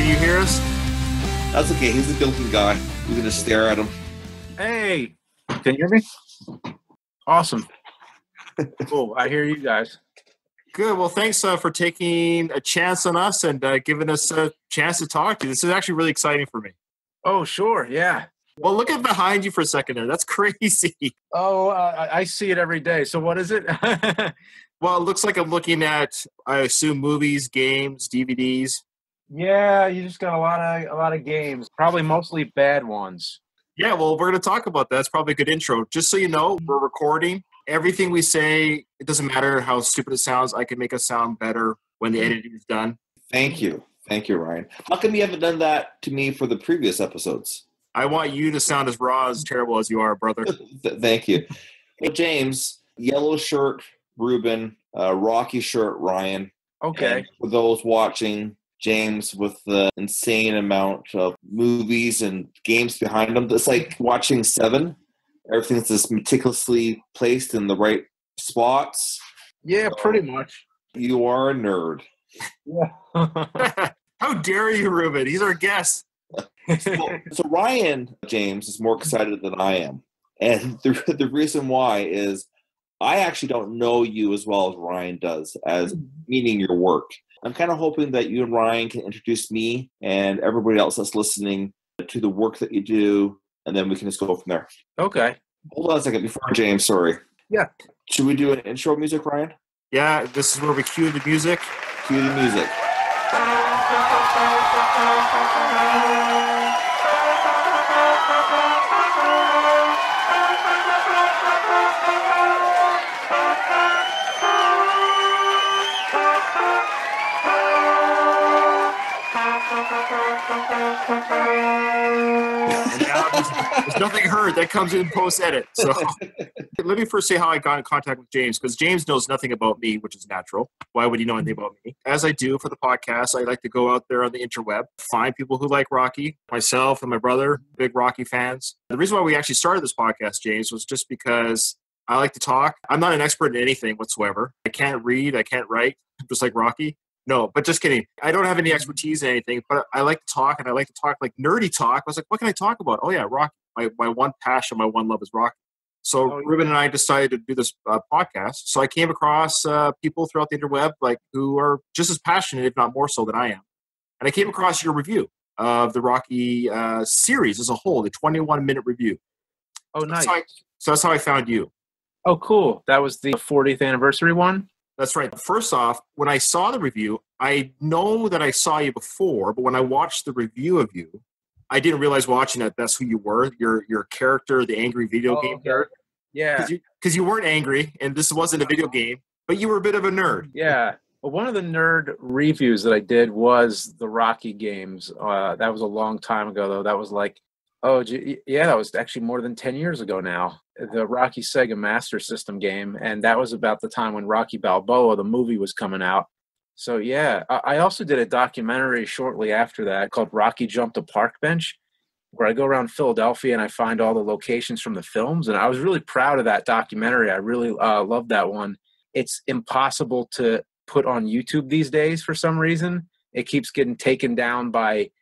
can you hear us? That's okay. He's a built-in guy. We're going to stare at him. Hey, can you hear me? Awesome. Cool. I hear you guys. Good. Well, thanks for taking a chance on us and giving us a chance to talk to you. This is actually really exciting for me. Oh, sure. Yeah. Well, look at behind you for a second there. That's crazy. Oh, I see it every day. So what is it? Well, it looks like I'm looking at, I assume, movies, games, DVDs. Yeah, you just got a lot of games. Probably mostly bad ones. Yeah, well, we're going to talk about that. That's probably a good intro. Just so you know, we're recording. Everything we say, it doesn't matter how stupid it sounds. I can make it sound better when the editing is done. Thank you. Thank you, Ryan. How come you haven't done that to me for the previous episodes? I want you to sound as raw, as terrible as you are, brother. Thank you. Hey, James, yellow shirt, Ruben, Rocky shirt, Ryan. Okay. And for those watching, James with the insane amount of movies and games behind him. It's like watching Seven. Everything's just meticulously placed in the right spots. Yeah, pretty much. You are a nerd. Yeah. How dare you, Ruben? He's our guest. So Ryan, James, is more excited than I am. And the reason why is I actually don't know you as well as Ryan does, as meaning your work. I'm kind of hoping that you and Ryan can introduce me and everybody else that's listening to the work that you do, and then we can just go from there. Okay. Hold on a second before James, sorry. Yeah. Should we do an intro music, Ryan? Yeah, this is where we cue the music. Cue the music. And now there's nothing heard that comes in post-edit. So let me first say how I got in contact with James, because James knows nothing about me, which is natural. Why would he know anything about me? As I do for the podcast, I like to go out there on the interweb, find people who like Rocky. Myself and my brother, big Rocky fans. The reason why we actually started this podcast, James, was just because I like to talk. I'm not an expert in anything whatsoever. I can't read. I can't write, just like Rocky. No, but just kidding. I don't have any expertise in anything, but I like to talk, and I like to talk like nerdy talk. I was like, what can I talk about? Oh, yeah, Rocky. My one passion, my one love is Rocky. So Ruben and I decided to do this podcast. So I came across people throughout the interweb who are just as passionate, if not more so, than I am. And I came across your review of the Rocky series as a whole, the 21-minute review. Oh, nice. So that's how I found you. Oh, cool. That was the 40th anniversary one? That's right. First off, when I saw the review, I know that I saw you before, but when I watched the review of you, I didn't realize watching that that's who you were, your character, the angry video game character. Yeah. Because you weren't angry, and this wasn't a video game, but you were a bit of a nerd. Yeah. Well, one of the nerd reviews that I did was the Rocky games. That was a long time ago, though. That was like, that was actually more than 10 years ago now. The Rocky Sega Master System game, and that was about the time when Rocky Balboa, the movie, was coming out. So, yeah, I also did a documentary shortly after that called Rocky Jumped a Park Bench, where I go around Philadelphia and I find all the locations from the films, and I was really proud of that documentary. I really loved that one. It's impossible to put on YouTube these days for some reason. It keeps getting taken down by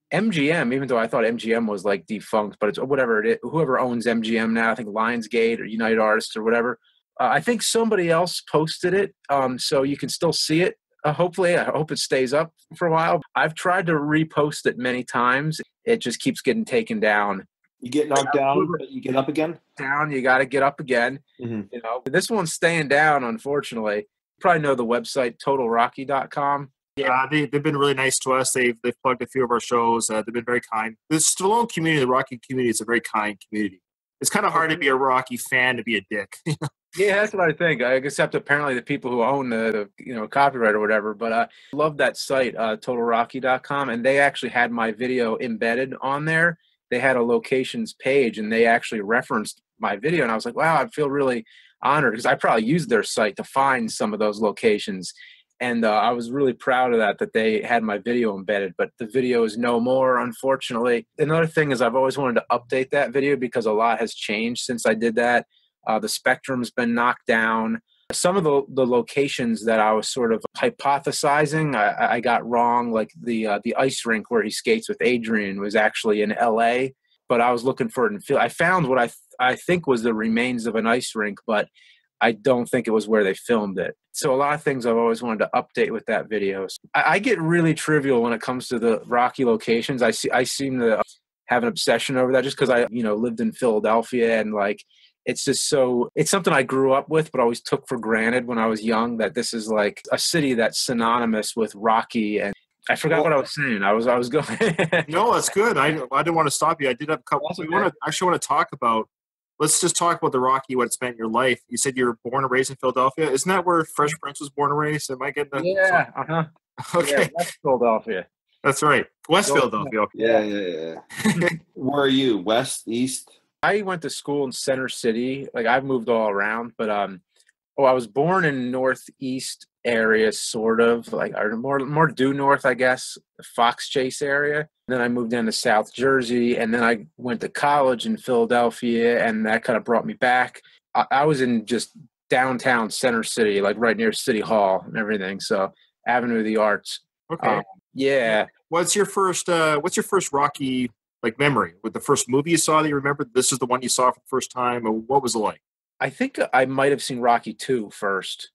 MGM, even though I thought MGM was like defunct, but it's whatever it is, whoever owns MGM now, I think Lionsgate or United Artists or whatever. I think somebody else posted it, so you can still see it. Hopefully, I hope it stays up for a while. I've tried to repost it many times. It just keeps getting taken down. You get knocked down, but you get up again? Down, you got to get up again. Mm-hmm. You know, this one's staying down, unfortunately. You probably know the website, totalrocky.com. Yeah, they've been really nice to us. They've plugged a few of our shows. They've been very kind. The Stallone community, the Rocky community, is a very kind community. It's kind of hard to be a Rocky fan to be a dick. Yeah, that's what I think. Except apparently the people who own the copyright or whatever. But I love that site, totalrocky.com, and they actually had my video embedded on there. They had a locations page, and they actually referenced my video. And I was like, wow, I feel really honored because I probably used their site to find some of those locations. And I was really proud of that they had my video embedded, but the video is no more, unfortunately. Another thing is I've always wanted to update that video because a lot has changed since I did that. The spectrum's been knocked down. some of the locations that I was sort of hypothesizing, I got wrong. Like the ice rink where he skates with Adrian was actually in L.A., but I was looking for it in Philly. I found what I think was the remains of an ice rink, but I don't think it was where they filmed it. So a lot of things I've always wanted to update with that video. So I get really trivial when it comes to the Rocky locations. I seem to have an obsession over that just because I lived in Philadelphia, and like it's something I grew up with, but always took for granted when I was young, that this is like a city that's synonymous with Rocky. And I forgot what I was saying. I was going. No, that's good. I didn't want to stop you. I did have a couple. We want to talk about. Let's just talk about the Rocky, what it's meant in your life. You said you were born and raised in Philadelphia. Isn't that where Fresh Prince was born and raised? Am I getting that? Yeah. Okay. Yeah, West Philadelphia. That's right. West Philadelphia. Okay. Yeah. Where are you? West, east? I went to school in Center City. Like I've moved all around, but I was born in Northeast area, sort of like, or more due north, I guess, the Fox Chase area. Then I moved into South Jersey, and then I went to college in Philadelphia, and that kind of brought me back. I was in just downtown Center City, like right near City Hall and everything. So Avenue of the Arts. Okay. Yeah. What's your first Rocky like memory? With the first movie you saw that you remember? This is the one you saw for the first time, or what was it like? I think I might have seen Rocky 2 first.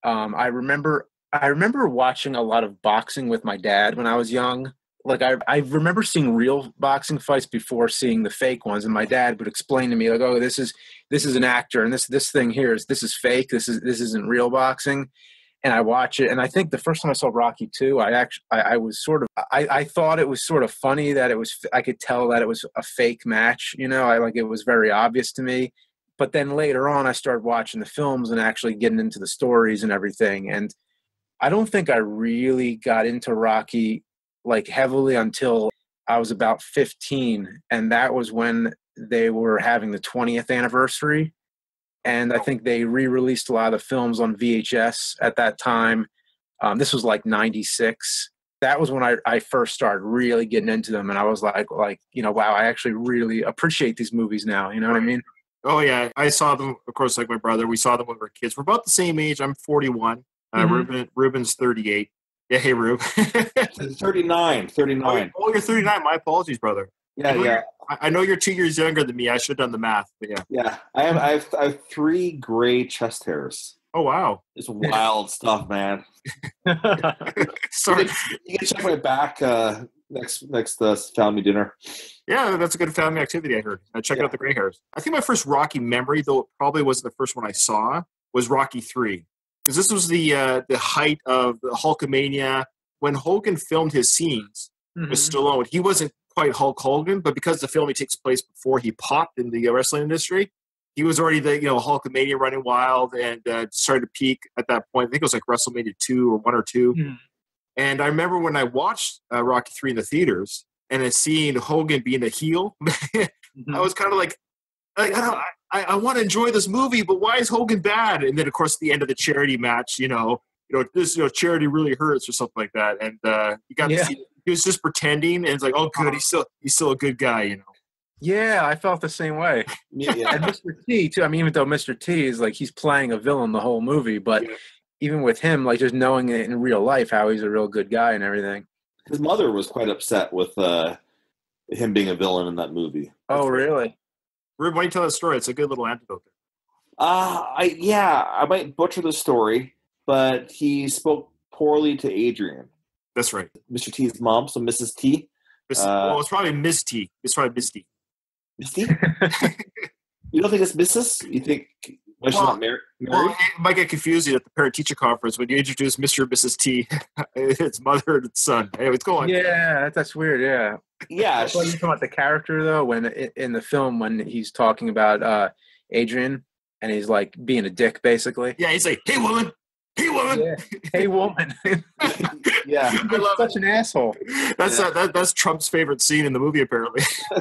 I remember watching a lot of boxing with my dad when I was young. Like I remember seeing real boxing fights before seeing the fake ones, and my dad would explain to me like, "Oh, this is an actor, and this thing here this is fake. This isn't real boxing." And I watch it, and I think the first time I saw Rocky 2, I was sort of I thought it was sort of funny that I could tell that it was a fake match. It was very obvious to me. But then later on, I started watching the films and actually getting into the stories and everything. And I don't think I really got into Rocky like heavily until I was about 15. And that was when they were having the 20th anniversary. And I think they re-released a lot of the films on VHS at that time. This was like 96. That was when I first started really getting into them. And I was like, wow, I actually really appreciate these movies now. You know what I mean? Oh, yeah. I saw them, of course, like my brother. We saw them when we were kids. We're about the same age. I'm 41. Ruben's 38. Yeah, hey, Rube. 39. Oh, you're 39. My apologies, brother. Yeah. I know you're 2 years younger than me. I should have done the math, but yeah. Yeah, I have 3 gray chest hairs. Oh, wow. It's wild stuff, man. Sorry. You can check my back next family dinner. Yeah, that's a good family activity, I heard. Check out the gray hairs. I think my first Rocky memory, though it probably wasn't the first one I saw, was Rocky 3. Because this was the height of the Hulkamania. When Hogan filmed his scenes with Stallone, he wasn't quite Hulk Hogan, but because the film takes place before he popped in the wrestling industry, he was already the Hulkamania running wild and started to peak at that point. I think it was like WrestleMania 2 or 1 or 2. And I remember when I watched Rocky 3 in the theaters and then seeing Hogan being a heel, I was kind of like, I want to enjoy this movie, but why is Hogan bad? And then, of course, at the end of the charity match, this charity really hurts or something like that. And you got to see he was just pretending, and it's like, oh, good, he's still a good guy, Yeah, I felt the same way. Yeah. And Mr. T too. I mean, even though Mr. T is like he's playing a villain the whole movie, but even with him, like just knowing it in real life how he's a real good guy and everything. His mother was quite upset with him being a villain in that movie. Oh, really? Rube, why don't you tell that story? It's a good little anecdote there. I might butcher the story, but he spoke poorly to Adrian. That's right. Mr. T's mom, so Mrs. T. It's probably Miss T. It's probably Miss T. Miss T? You don't think it's Mrs.? You think she's not married? Well, it might get confusing at the parent-teacher conference when you introduce Mr. and Mrs. T. It's mother and son. Anyways, go on. Yeah, that's weird, yeah. Yeah. Well, you talking about the character, though, when in the film when he's talking about Adrian and he's like being a dick, basically. Yeah, he's like, hey, woman. Hey, woman. Yeah. Hey, woman. Yeah. I love such an asshole. That's Trump's favorite scene in the movie, apparently.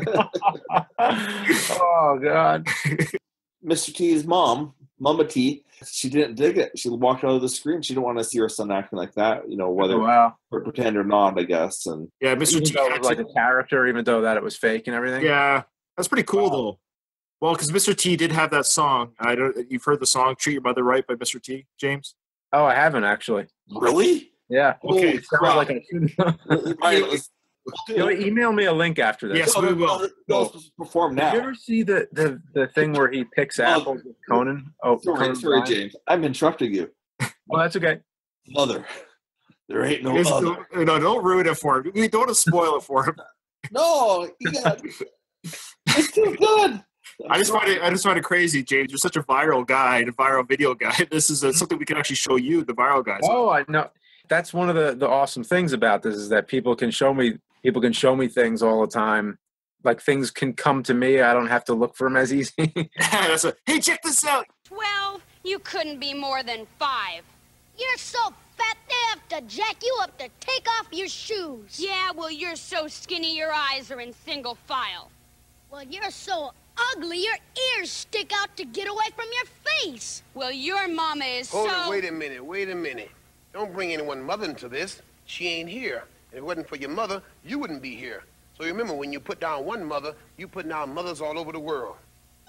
Oh, God. Mr. T's mom, Mama T, she didn't dig it. She walked out of the screen. She didn't want to see her son acting like that, whether pretend or not, I guess. And yeah, Mr. T was like a character, even though that it was fake and everything. Yeah, that's pretty cool, though. Well, because Mr. T did have that song. You've heard the song "Treat Your Mother Right" by Mr. T, James? Oh, I haven't actually. Really? Yeah. Okay. Sounds like Right, email me a link after this. Yes, we will. Perform now. Did you ever see the thing where he picks apples with Conan? Oh, sorry, Conan James. I'm interrupting you. Oh, that's okay. Mother, there ain't no other. No, don't ruin it for him. We don't want to spoil it for him. No, it's too good. I just find it crazy, James. You're such a viral guy, a viral video guy. This is something we can actually show you, the viral guys. Oh, I know. That's one of the awesome things about this is that people can show me things all the time. Like things can come to me. I don't have to look for them as easy. Hey, check this out. 12? You couldn't be more than 5. You're so fat they have to jack you up to take off your shoes. Yeah, well, you're so skinny your eyes are in single file. Well, you're so ugly your ears stick out to get away from your face. Well, your mama is Hold it, wait a minute. Don't bring anyone's mother into this. She ain't here. If it wasn't for your mother, you wouldn't be here. So remember, when you put down one mother, you put down mothers all over the world.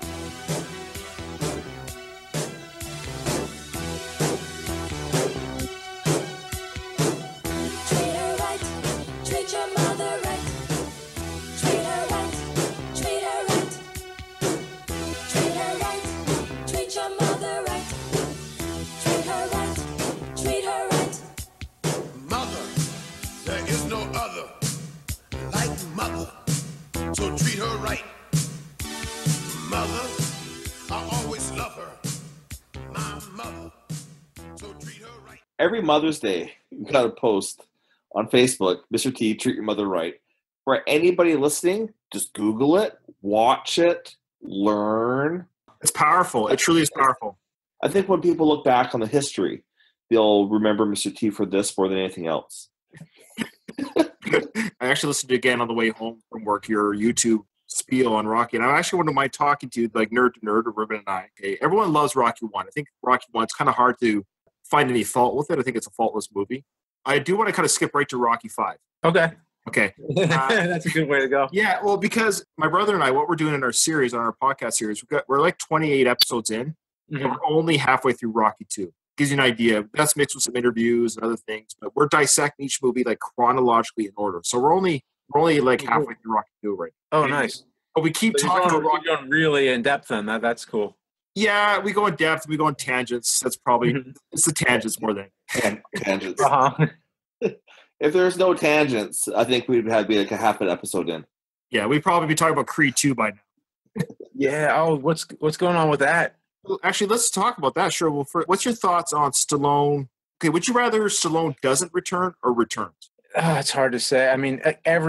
So treat her right. Mother, I always love her. My mother. So treat her right. Every Mother's Day, we got a post on Facebook, Mr. T, treat your mother right. For anybody listening, just Google it, watch it, learn. It's powerful. It truly is powerful. I think when people look back on the history, they'll remember Mr. T for this more than anything else. I actually listened to it again on the way home from work, your YouTube spiel on Rocky. And I actually wouldn't mind talking to you, like nerd to nerd, or Ruben and I. Okay? Everyone loves Rocky 1. I think Rocky 1, it's kind of hard to find any fault with it. I think it's a faultless movie. I do want to kind of skip right to Rocky 5. Okay. That's a good way to go. Yeah, well, because my brother and I, what we're doing in our series, on our podcast series, we're like 28 episodes in, and we're only halfway through Rocky 2. Gives you an idea. That's mixed with some interviews and other things, but we're dissecting each movie like chronologically in order. So we're only like halfway through Rocky 2 right now. Oh, nice. But we keep talking about Rocky. You're going really in depth on that. That's cool. Yeah, we go in depth. We go in tangents. That's probably it's the tangents more than tangents. Uh-huh. If there's no tangents, I think we'd have be like a half an episode in. Yeah, we'd probably be talking about Creed 2 by now. Yeah. Oh, what's going on with that? Well, actually, let's talk about that. Sure. Well, what's your thoughts on Stallone? Okay, would you rather Stallone doesn't return or returns? It's hard to say. I mean,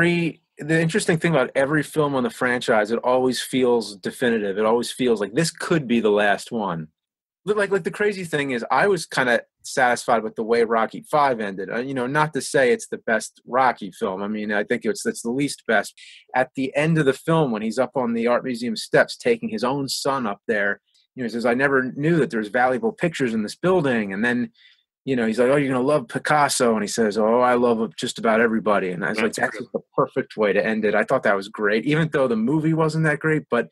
the interesting thing about every film on the franchise, it always feels definitive. It always feels like this could be the last one. Like the crazy thing is, I was kind of satisfied with the way Rocky 5 ended. Not to say it's the best Rocky film. I mean, I think it's the least best. At the end of the film, when he's up on the art museum steps, taking his own son up there, he says, "I never knew that there's valuable pictures in this building." And then, he's like, "Oh, you're gonna love Picasso," and he says, "Oh, I love just about everybody." And I was like, "That's just the perfect way to end it." I thought that was great, even though the movie wasn't that great, but.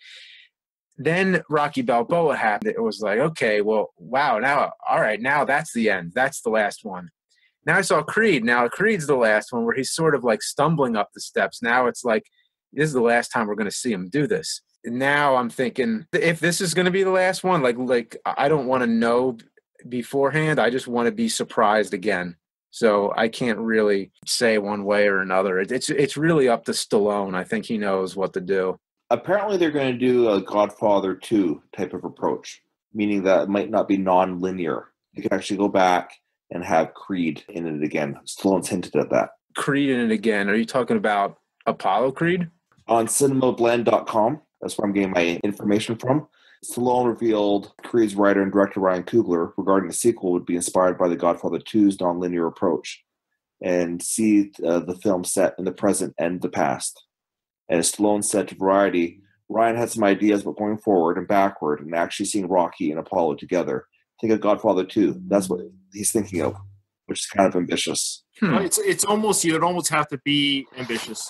Then Rocky Balboa happened. It was like, okay, well, wow, now that's the end. That's the last one. Now I saw Creed. Now Creed's the last one where he's sort of like stumbling up the steps. Now it's like, this is the last time we're going to see him do this. And now I'm thinking, if this is going to be the last one, like I don't want to know beforehand. I just want to be surprised again. So I can't really say one way or another. It's really up to Stallone. I think he knows what to do. Apparently, they're going to do a Godfather 2 type of approach, meaning that it might not be non-linear. You can actually go back and have Creed in it again. Stallone's hinted at that. Creed in it again. Are you talking about Apollo Creed? On cinemablend.com, that's where I'm getting my information from. Stallone revealed Creed's writer and director Ryan Coogler regarding the sequel would be inspired by the Godfather 2's non-linear approach and see the film set in the present and the past. And as Stallone said to Variety, Ryan had some ideas about going forward and backward and actually seeing Rocky and Apollo together. Think of Godfather 2. That's what he's thinking of, which is kind of ambitious. It's almost, you'd almost have to be ambitious.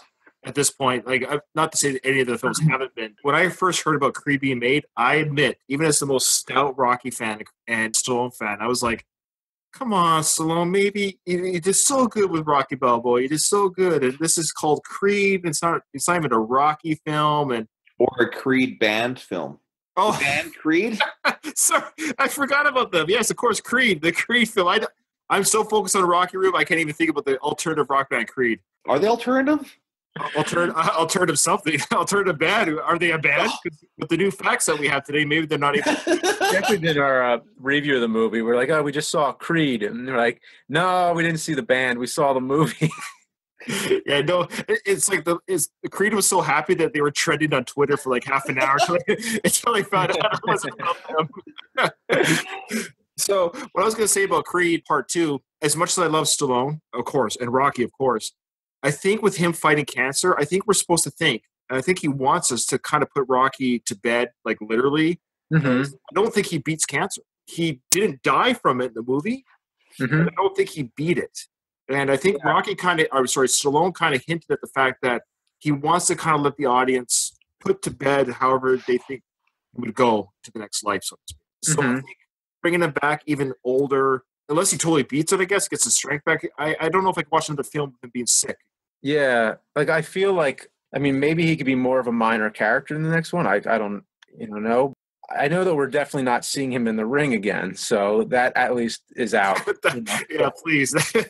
at this point. Like, not to say that any of the films haven't been. When I first heard about Creed being made, I admit, even as the most stout Rocky fan and Stallone fan, I was like, come on, Stallone, maybe you did so good with Rocky Balboa. You did so good. And this is called Creed. It's not even a Rocky film. Or a Creed band film. Oh, the band Creed? Sorry, I forgot about them. Yes, of course, Creed, the Creed film. I'm so focused on Rocky Room, I can't even think about the alternative rock band Creed. Are they alternative? Alternative something. Alternative band. Are they a band? With the new facts that we have today, maybe they're not even. We actually did our review of the movie. We're like, oh, we just saw Creed. And they're like, no, we didn't see the band. We saw the movie. Yeah, no, it's like the Creed was so happy that they were trending on Twitter for like half an hour until they found out it wasn't about them. So what I was going to say about Creed Part 2, as much as I love Stallone, of course, and Rocky, of course, I think with him fighting cancer, I think we're supposed to think, and I think he wants us to kind of put Rocky to bed, like literally. Mm-hmm. I don't think he beats cancer. He didn't die from it in the movie, but I don't think he beat it. And I think Stallone kind of hinted at the fact that he wants to kind of let the audience put to bed however they think he would go to the next life, so to speak. So I think bringing him back even older, unless he totally beats it, I guess, gets his strength back. I don't know if I can watch another film with him being sick. Yeah, like I feel like, I mean, maybe he could be more of a minor character in the next one. I don't know. I know that we're definitely not seeing him in the ring again, so that at least is out. Yeah, please.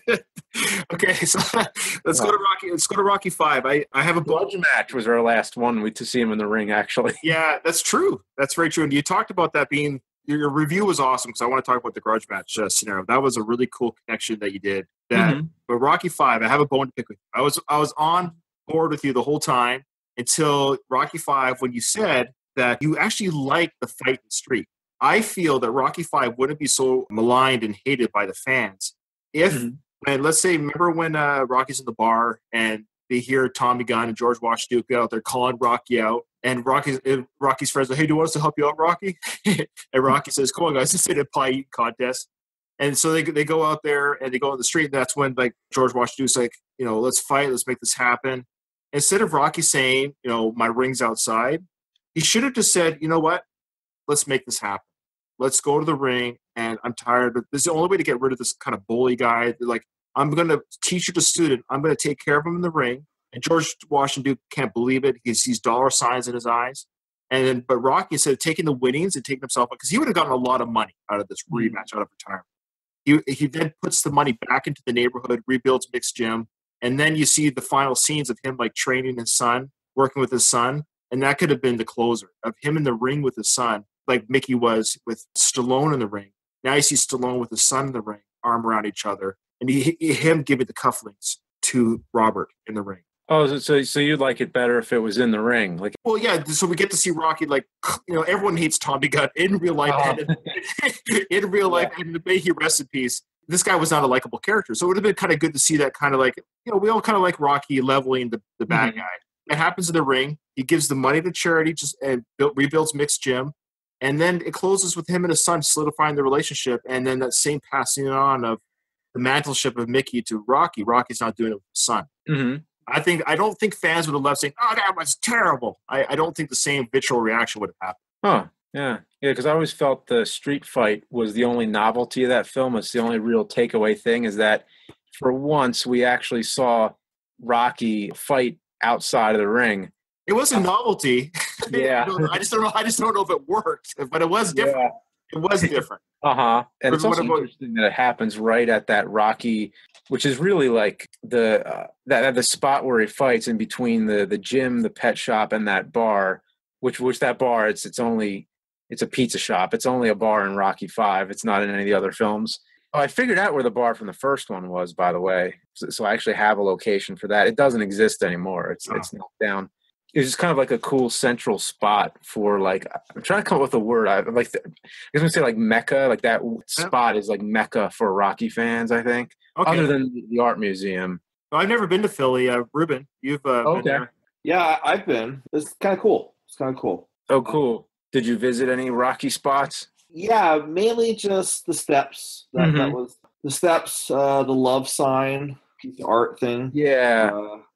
Okay, so let's go to Rocky. Let's go to Rocky 5. I have a grudge match was our last one to see him in the ring. Actually, yeah, that's true. That's very true. And you talked about that being your review was awesome because I want to talk about the grudge match scenario. That was a really cool connection that you did. But Rocky 5, I have a bone to pick with you. I was on board with you the whole time until Rocky 5 when you said that you actually like the fight in the street. I feel that Rocky 5 wouldn't be so maligned and hated by the fans if, and let's say, remember when Rocky's in the bar and they hear Tommy Gunn and George Washington out there calling Rocky out, and Rocky's friends are, hey, do you want us to help you out, Rocky? And Rocky says, come on, guys, this is a pie eating contest. And so they go out there and they go on the street, and that's when like George Washington's like, let's fight, let's make this happen. Instead of Rocky saying, my ring's outside, he should have just said, you know what? Let's make this happen. Let's go to the ring, and I'm tired. This is the only way to get rid of this kind of bully guy. Like, I'm going to teach you the student. I'm going to take care of him in the ring. And George Washington can't believe it. He sees dollar signs in his eyes. But Rocky, instead of taking the winnings and taking himself, because he would have gotten a lot of money out of this rematch, out of retirement. He then puts the money back into the neighborhood, rebuilds mixed gym, and then you see the final scenes of him like training his son, working with his son. And that could have been the closer of him in the ring with his son, like Mickey was with Stallone in the ring. Now you see Stallone with his son in the ring, arm around each other, and him giving the cufflinks to Robert in the ring. Oh, so you'd like it better if it was in the ring? Like, well, yeah. So we get to see Rocky, like, everyone hates Tommy Gunn in real life. In real life, and may he rest in peace. This guy was not a likable character, so it would have been kind of good to see that kind of like, we all kind of like Rocky leveling the bad guy. It happens in the ring. He gives the money to charity, and rebuilds mixed gym, and then it closes with him and his son solidifying the relationship, and then that same passing on of the mantleship of Mickey to Rocky. Rocky's not doing it with his son. I don't think fans would have left saying, "Oh, that was terrible." I don't think the same vitriol reaction would have happened. Huh? Yeah. Because I always felt the street fight was the only novelty of that film. It's the only real takeaway thing is that for once we actually saw Rocky fight outside of the ring. It was a novelty. Yeah. I just don't know if it worked, but it was different. Yeah. It was different. And it's also interesting that it happens right at that Rocky, which is really like the spot where he fights in between the gym, the pet shop, and that bar. Which that bar, it's a pizza shop. It's only a bar in Rocky 5. It's not in any of the other films. Oh, I figured out where the bar from the first one was, by the way. So I actually have a location for that. It doesn't exist anymore. It's knocked down. It was just kind of like a cool central spot for like, I'm trying to come up with a word. I was going to say like Mecca, like that spot is like Mecca for Rocky fans, I think. Okay. Other than the art museum. Well, I've never been to Philly. Ruben, you've been there. Yeah, I've been. It's kind of cool. Oh, cool. Did you visit any Rocky spots? Yeah, mainly just the steps. That was the steps, the love sign, the art thing. Yeah.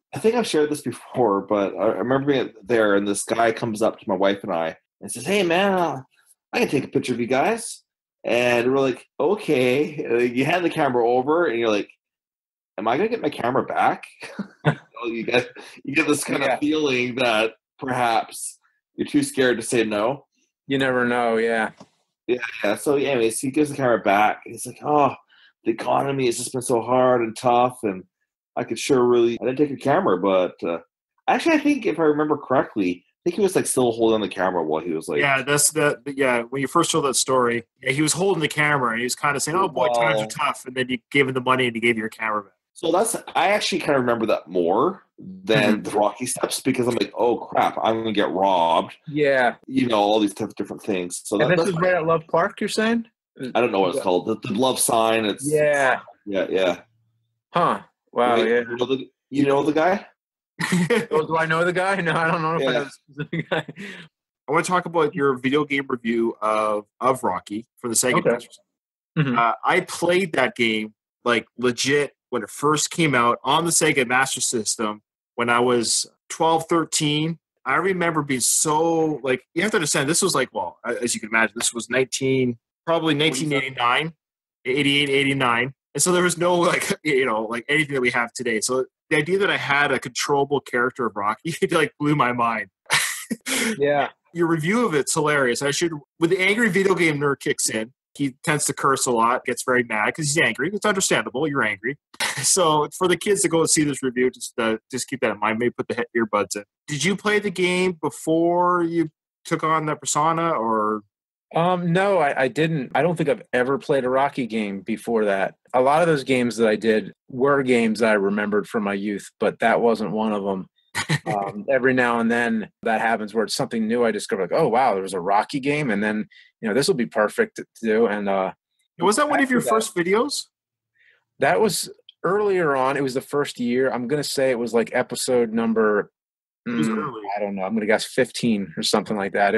I think I've shared this before, but I remember being there, and this guy comes up to my wife and I and says, "Hey, man, I can take a picture of you guys." And we're like, "Okay." You hand the camera over, and you're like, "Am I going to get my camera back?" you get this kind of feeling that perhaps you're too scared to say no. You never know, yeah. Yeah. So, anyways, he gives the camera back, and he's like, "Oh, the economy has just been so hard and tough, and I could sure really." I didn't take a camera, but actually, I think if I remember correctly, I think he was like still holding the camera while he was like. Yeah, when you first told that story, he was holding the camera and he was kind of saying, "Oh boy, times are tough," and then you gave him the money and he gave you your camera back. So I actually kind of remember that more than the Rocky steps, because I'm like, oh crap, I'm gonna get robbed. Yeah, all these different things. So and this is right at Love Park, you're saying? I don't know what it's called. The love sign. It's yeah. Huh. Wow. Wait, yeah. You know the guy? Oh, do I know the guy? No, I don't know if I know the specific guy. I want to talk about your video game review of Rocky for the Sega Master System. Mm-hmm. I played that game like legit when it first came out on the Sega Master System when I was 12, 13. I remember being so like, you have to understand, this was like, well, as you can imagine, this was 1989, 88, 89. And so there was no like, like anything that we have today. So the idea that I had a controllable character of Rocky like blew my mind. Yeah. Your review of it's hilarious. When the angry video game nerd kicks in, he tends to curse a lot, gets very mad because he's angry. It's understandable. You're angry. So for the kids to go and see this review, just keep that in mind. Maybe put the earbuds in. Did you play the game before you took on that persona, or? No, I didn't. I don't think I've ever played a Rocky game before that. A lot of those games that I did were games that I remembered from my youth, but that wasn't one of them. Every now and then that happens where it's something new. I discover like, oh wow, there was a Rocky game, and then this will be perfect to do. And was that one of your first videos? That was earlier on. It was the first year. I'm gonna say it was like episode number. I don't know. I'm gonna guess 15 or something like that.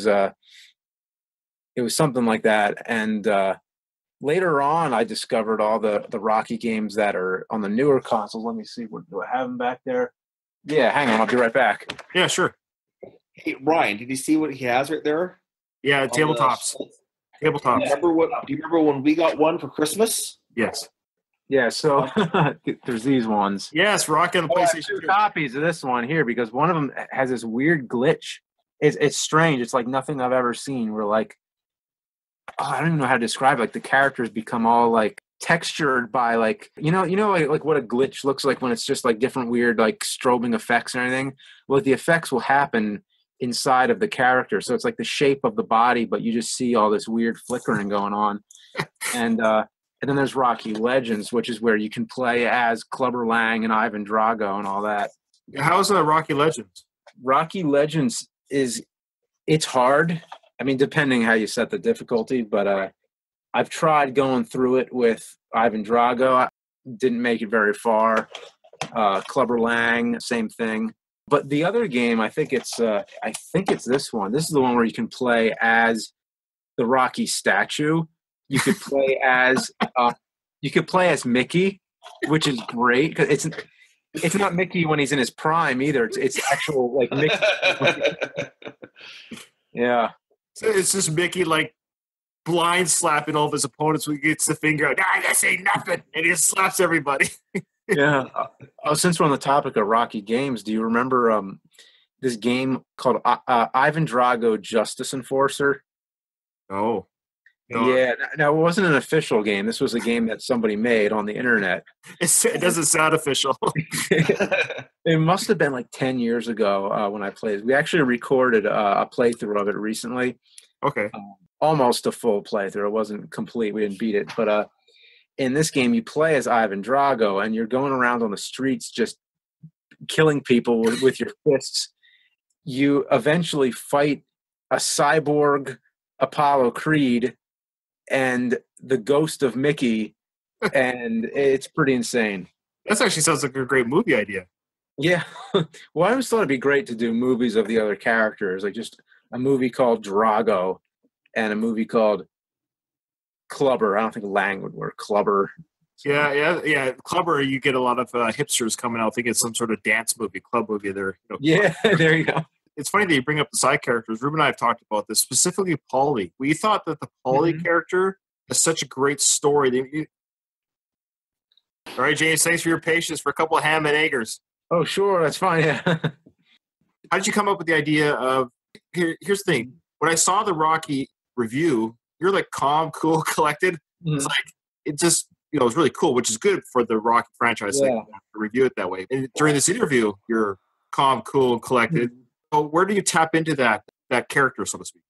It was something like that. And later on, I discovered all the Rocky games that are on the newer consoles. Let me see. Do I have them back there? Yeah, hang on. I'll be right back. Yeah, sure. Hey, Ryan, did you see what he has right there? Yeah, tabletops. Tabletops. Do you remember when we got one for Christmas? Yes. Yeah, so there's these ones. Yes, Rocky on the PlayStation 2. Copies of this one here because one of them has this weird glitch. It's strange. It's like nothing I've ever seen. We're like, I don't even know how to describe it. Like the characters become all like textured by like like what a glitch looks like when it's just like different weird like strobing effects and everything. Well, the effects will happen inside of the character, so it's like the shape of the body, but you just see all this weird flickering going on. And then there's Rocky Legends, which is where you can play as Clubber Lang and Ivan Drago and all that. How's Rocky Legends? Rocky Legends it's hard. I mean, depending how you set the difficulty, but I've tried going through it with Ivan Drago. I didn't make it very far. Clubber Lang, same thing. But the other game, I think it's this one. This is the one where you can play as the Rocky statue. You could play as Mickey, which is great because it's not Mickey when he's in his prime either. It's actual like Mickey. Yeah. So it's just Mickey like blind slapping all of his opponents when he gets the finger out. This ain't nothing, and he just slaps everybody. Yeah. Since we're on the topic of Rocky games, do you remember this game called Ivan Drago Justice Enforcer? Oh. No. Yeah. Now, it wasn't an official game. This was a game that somebody made on the internet. It doesn't sound official. It must have been like 10 years ago when I played. We actually recorded a playthrough of it recently. Okay. Almost a full playthrough. It wasn't complete. We didn't beat it. But in this game, you play as Ivan Drago, and you're going around on the streets just killing people with your fists. You eventually fight a cyborg Apollo Creed and the ghost of Mickey, and it's pretty insane. That actually sounds like a great movie idea. Yeah. Well, I always thought it'd be great to do movies of the other characters, like just a movie called Drago and a movie called Clubber. I don't think Lang would work. Clubber, Yeah. Clubber, you get a lot of hipsters coming out thinking it's some sort of dance movie, club movie. There. Yeah, there you go. It's funny that you bring up the side characters. Ruben and I have talked about this, specifically Polly. We thought that the Polly character is such a great story. All right, James, thanks for your patience for a couple of ham and eggers. Oh, sure, that's fine. Yeah. How did you come up with the idea of? Here's the thing. When I saw the Rocky review, you're like calm, cool, collected. It's like it just it was really cool, which is good for the Rocky franchise. Like, to review it that way. And during this interview, you're calm, cool, and collected. So where do you tap into that character, so to speak?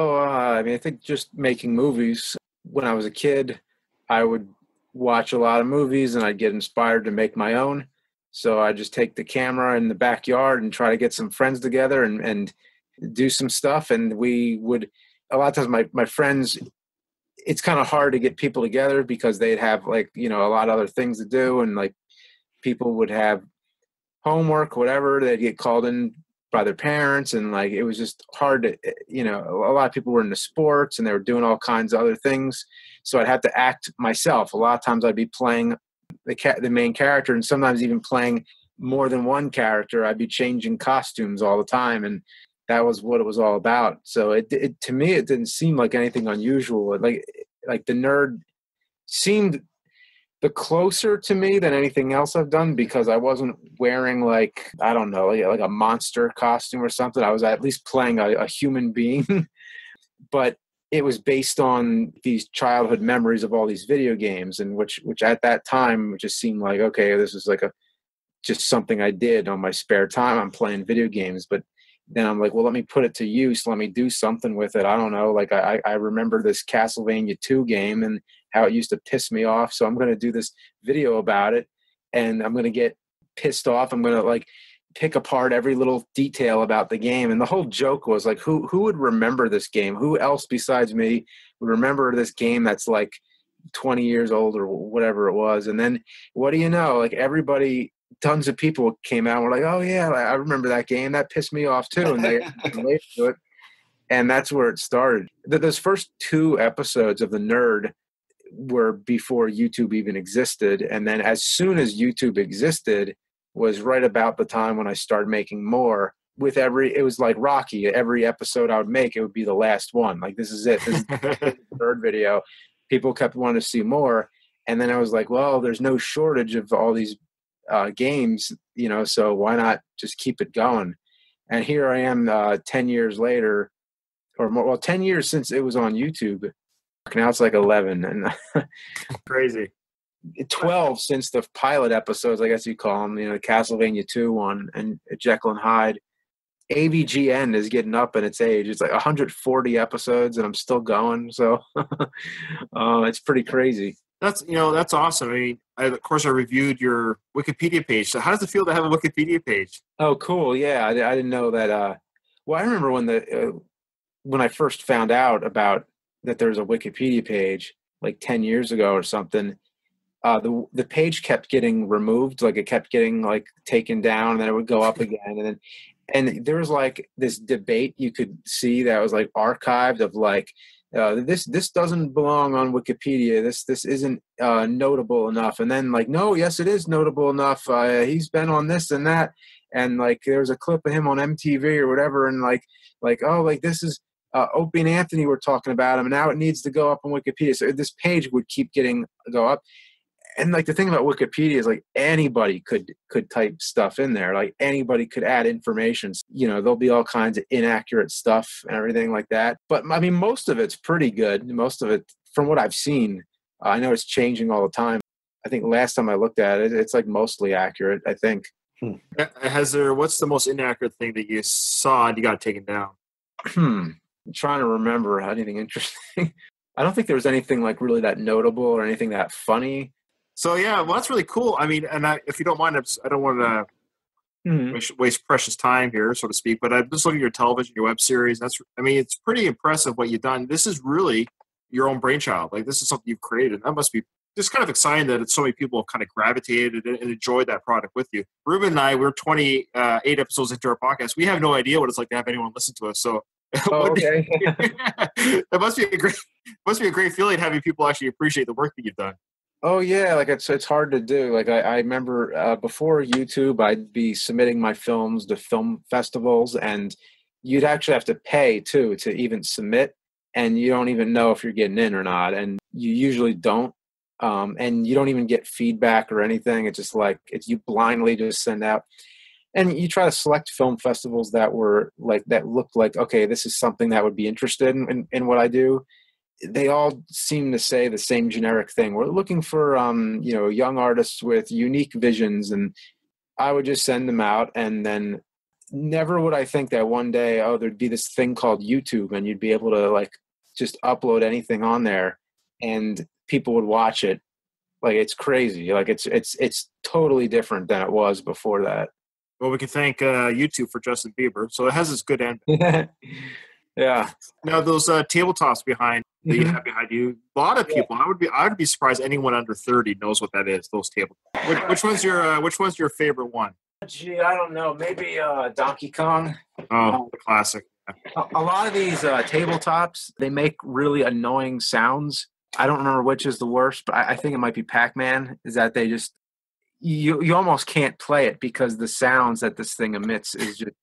I mean, I think just making movies. When I was a kid, I would watch a lot of movies, and I'd get inspired to make my own. So I just take the camera in the backyard and try to get some friends together and do some stuff. And we would, a lot of times my friends, it's kind of hard to get people together because they'd have a lot of other things to do. And like people would have homework, whatever, they'd get called in by their parents. And like, it was just hard to, a lot of people were into sports and they were doing all kinds of other things. So I'd have to act myself. A lot of times I'd be playing the main character, and sometimes even playing more than one character. I'd be changing costumes all the time, and that was what it was all about. So it to me, it didn't seem like anything unusual. Like the nerd seemed the closer to me than anything else I've done, because I wasn't wearing like a monster costume or something. I was at least playing a human being, but it was based on these childhood memories of all these video games, and which at that time just seemed like, okay, this is like just something I did on my spare time. I'm playing video games, but then I'm like, well, let me put it to use. Let me do something with it. I don't know. Like I remember this Castlevania 2 game and how it used to piss me off. So I'm going to do this video about it, and I'm going to get pissed off. I'm going to like pick apart every little detail about the game. And the whole joke was like, who would remember this game? Who else besides me would remember this game that's like 20 years old or whatever it was? And then what do you know? Like everybody, tons of people came out and were like, oh yeah, I remember that game. That pissed me off too. And they related to it. And that's where it started. Those first 2 episodes of The Nerd were before YouTube even existed. And then as soon as YouTube existed was right about the time when I started making more. It was like Rocky. Every episode I would make, it would be the last one. Like, this is it. This is the third video. People kept wanting to see more. And then I was like, well, there's no shortage of all these games, so why not just keep it going? And here I am 10 years later, or more, 10 years since it was on YouTube. Now it's like 11 and crazy. 12 since the pilot episodes, I guess you call them, Castlevania 2 one and Jekyll and Hyde. AVGN is getting up in its age. It's like 140 episodes and I'm still going. So it's pretty crazy. That's awesome. I mean, of course, I reviewed your Wikipedia page. So how does it feel to have a Wikipedia page? Oh, cool. Yeah. I didn't know that. Well, I remember when I first found out about that there was a Wikipedia page like 10 years ago or something. The page kept getting removed. Like it kept getting like taken down and then it would go up again. And there was like this debate you could see that was like archived of like, this doesn't belong on Wikipedia. This isn't notable enough. And then like, no, yes, it is notable enough. He's been on this and that. And like, there was a clip of him on MTV or whatever. And like, oh, like this is Opie and Anthony were talking about him. And now it needs to go up on Wikipedia. So this page would keep go up. And like the thing about Wikipedia is like anybody could type stuff in there. Like anybody could add information. There'll be all kinds of inaccurate stuff and everything like that. But I mean, most of it's pretty good. Most of it, from what I've seen, I know it's changing all the time. I think last time I looked at it, it's like mostly accurate, I think. What's the most inaccurate thing that you saw and you got taken down? I'm trying to remember anything interesting. I don't think there was anything like really that notable or anything that funny. So yeah, well, that's really cool. I mean, and if you don't mind, I don't want to waste precious time here, so to speak. But I'm just looking at your television, your web series. It's pretty impressive what you've done. This is really your own brainchild. Like this is something you've created. That must be just kind of exciting that so many people have kind of gravitated and enjoyed that product with you. Ruben and I, we're 28 episodes into our podcast. We have no idea what it's like to have anyone listen to us. So. Oh, okay. It must be a great feeling having people actually appreciate the work that you've done. Oh yeah, like it's hard to do. Like I remember before YouTube, I'd be submitting my films to film festivals, and you'd actually have to pay too to even submit, and you don't even know if you're getting in or not, and you usually don't, and you don't even get feedback or anything. It's just like it's you blindly just send out, and you try to select film festivals that were like that looked like okay, this is something that would be interested in what I do. They all seem to say the same generic thing. We're looking for young artists with unique visions, and I would just send them out, and then never would I think that one day, oh, there'd be this thing called YouTube, and you'd be able to like just upload anything on there, and people would watch it. Like it's crazy. Like it's totally different than it was before that. Well, we can thank YouTube for Justin Bieber. So it has its good end. Yeah. Now those tabletops behind that you have behind you, a lot of people. I would be surprised anyone under 30 knows what that is. Those tabletops. Which one's your favorite one? Gee, I don't know. Maybe Donkey Kong. Oh, the classic. A lot of these tabletops, they make really annoying sounds. I don't remember which is the worst, but I think it might be Pac-Man. Is that they just you almost can't play it because the sounds that this thing emits is just.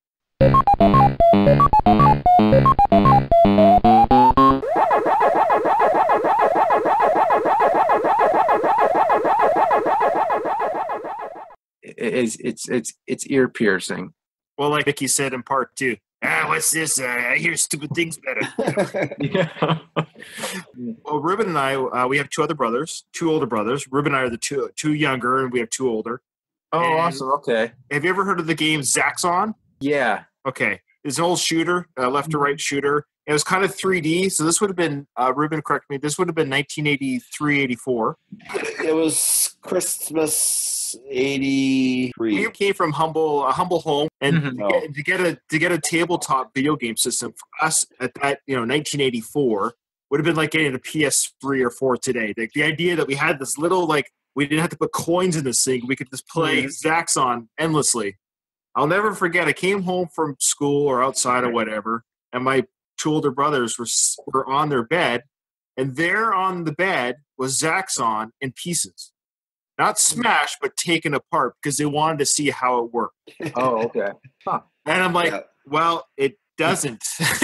It's ear piercing. Well, like Vicky said in part 2. What's this? I hear stupid things better. Yeah. Well, Ruben and I, we have two older brothers. Ruben and I are the two younger, and we have 2 older. Oh, And awesome. Okay. have you ever heard of the game Zaxxon? Yeah. Okay. It's an old shooter, left to right shooter. It was kind of 3D, so this would have been, Ruben, correct me, this would have been 1983, 84. It was Christmas 83. We came from a humble home, and to get a tabletop video game system for us at that 1984 would have been like getting a PS3 or 4 today. Like the idea that we had this little we didn't have to put coins in this thing, we could just play Zaxxon endlessly. I'll never forget. I came home from school or outside or whatever, and my 2 older brothers were on their bed, and there on the bed was Zaxxon in pieces. Not smashed, but taken apart because they wanted to see how it worked. Oh, okay. Huh. And I'm like, well, it doesn't.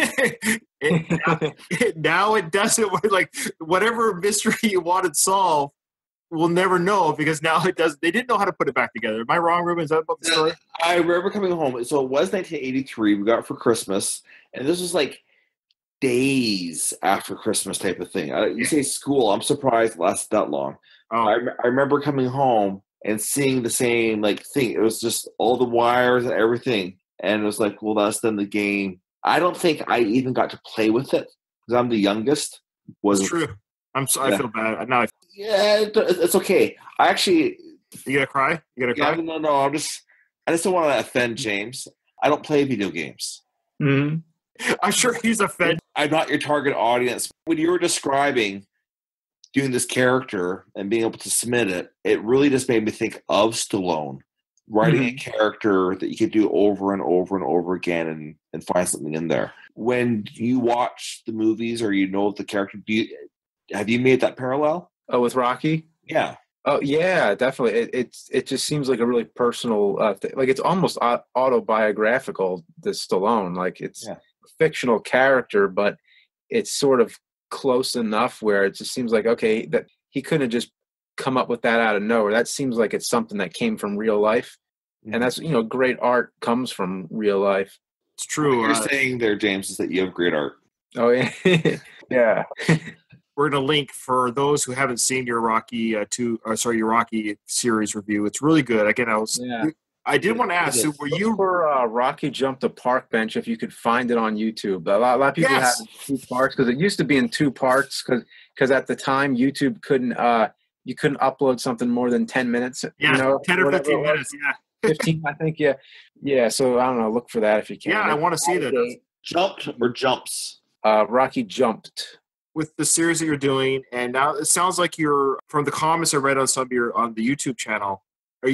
Now it doesn't. Like, whatever mystery you wanted solved, we'll never know because now it does. They didn't know how to put it back together. Am I wrong, Ruben? Is that about the story? I remember coming home. So it was 1983. We got it for Christmas, and this was like days after Christmas type of thing. You say school. I'm surprised it lasted that long. Oh. I remember coming home and seeing the same thing. It was just all the wires and everything, and it was like, well, that's then the game. I don't think I even got to play with it because I'm the youngest. It's true. I feel bad now. Yeah, it's okay. I actually. You gonna cry? No. I just don't want to offend James. I don't play video games. Mm-hmm. I'm sure he's offended. I'm not your target audience. When you were describing doing this character and being able to submit it, it really just made me think of Stallone writing a character that you could do over and over and over again and find something in there. When you watch the movies or the character, have you made that parallel? Oh, with Rocky? Yeah. Oh, yeah, definitely. It just seems like a really personal thing. Like it's almost autobiographical, this Stallone. Like it's a fictional character, but it's sort of close enough where it just seems like, okay, that he couldn't have just come up with that out of nowhere. That seems like it's something that came from real life. And that's, great art comes from real life. It's true. What you're saying there, James, is that you have great art. Oh, yeah. Yeah. We're going to link for those who haven't seen your Rocky your Rocky series review. It's really good. Again, I did want to ask, so were you for Rocky Jump the Park Bench if you could find it on YouTube? A lot of people have 2 parts because it used to be in 2 parts because at the time YouTube couldn't you couldn't upload something more than 10 minutes. 10 or 15 minutes. Yeah. 15, I think. Yeah. So I don't know. Look for that if you can. Yeah, I want to see that. Jumped or jumps? Rocky Jumped. With the series that you're doing, and now it sounds like you're, from the comments I read on on the YouTube channel,